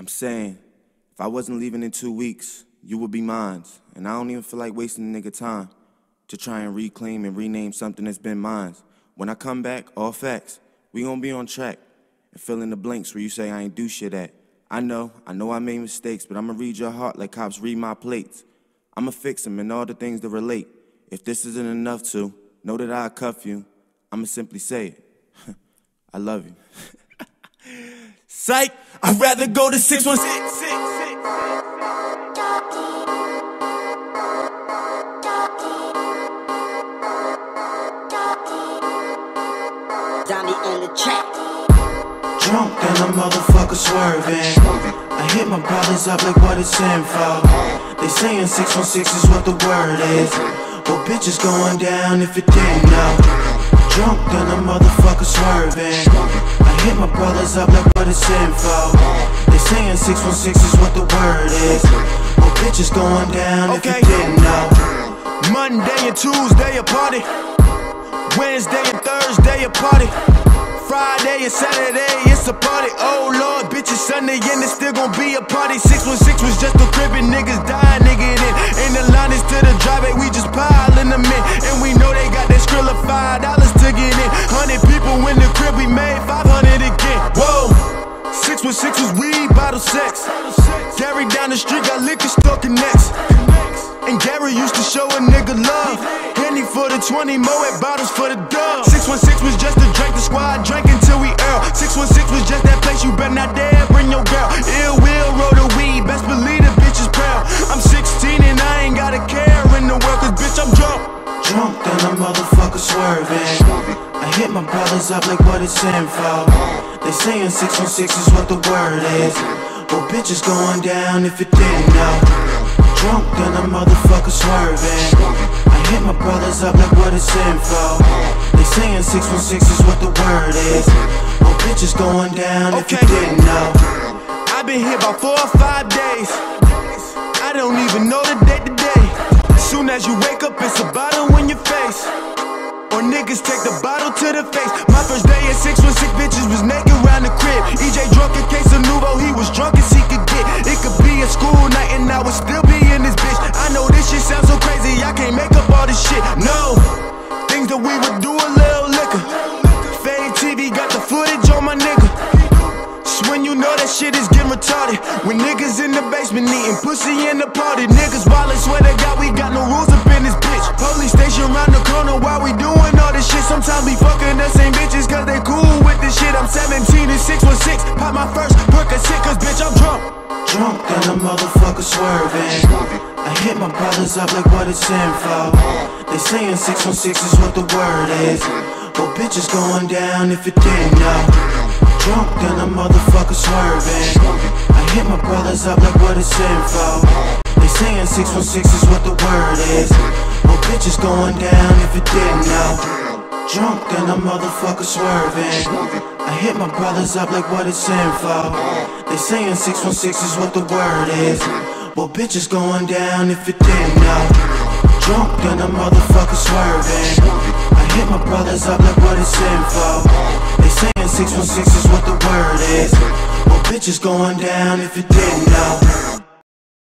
saying, if I wasn't leaving in 2 weeks, you would be mine. And I don't even feel like wasting a nigga time to try and reclaim and rename something that's been mine. When I come back, all facts, we gon' be on track and fill in the blanks where you say I ain't do shit at. I know I made mistakes, but I'ma read your heart like cops read my plates. I'ma fix them and all the things that relate. If this isn't enough to know that I'll cuff you, I'ma simply say it. I love you. Psych! I'd rather go to 616. Donnie on the track. Drunk and a motherfucker swerving. I hit my brothers up like what it's in for. They saying 616 is what the word is. Well, bitches going down if you didn't know. Drunk and a motherfucker swerving. I hit my brothers up like what it's in for. They saying 616 is what the word is. Well, bitches going down if you didn't know. Monday and Tuesday a party. Wednesday and Thursday a party. Friday and Saturday it's a party. Oh Lord, bitches Sunday and it's still gon' be a party. 616 was just a crib and niggas dying to get in. And the line is to the driveway, we just piling them in. And we know they got that skrill of $5 to get in. 100 people in the crib, we made 500 again. Whoa, 616 was weed, bottle sex. Gary down the street got liquor store connects. And Gary used to show a nigga love. Henny for the 20, Moet bottles for the dub. 616 was just a drink, the squad drank until we earl. 616 was just that place you better not dare bring your girl. Ill will roll the weed, best believe the bitch is proud. I'm 16 and I ain't got a care in the world, cause bitch I'm drunk. Drunk and a motherfucker swerving. I hit my brothers up like what it's in for. They saying 616 is what the word is. Well, bitches going down if you didn't know. Drunk and a motherfucker swerving. I hit my brothers up like what it's in for. They saying 616 is what the word is. Well, bitches going down if you didn't know. I've been here about 4 or 5 days. I don't even know the date today. Soon as you wake up, it's a bottle in your face. Or niggas take the bottle to the face. My first day at 616, bitches was naked round the crib. EJ drunk in case of Nuvo, he was drunk as he could get. It could be a school night and I would still be in this bitch. I know this shit sounds so crazy, I can't make up all this shit. No, things that we would do a little liquor. Fade TV got the footage on my nigga. When you know that shit is getting retarded. When niggas in the basement eating pussy in the party. Niggas wildin', swear to God we got no rules up in this bitch. Police station round the corner while we doing all this shit. Sometimes we fucking the same bitches cause they cool with this shit. I'm 17 and 616, pop my first Percocet cause bitch I'm drunk. Drunk and a motherfucker swerving. I hit my brothers up like what it's in for. They saying 616 is what the word is. Well, bitches going down if you didn't know. Drunk and a motherfucker swerving. I hit my brothers up like what it's in for. They saying 616 is what the word is. Well, bitches going down if you didn't know. Drunk and a motherfucker swerving. I hit my brothers up like what it's in for. They saying 616 is what the word is. Well, bitches going down if you didn't know. Drunk and a motherfucker swerving. I hit my brothers up like what it's in for. They saying 616 is what the word is. Well, bitches going down if you didn't know.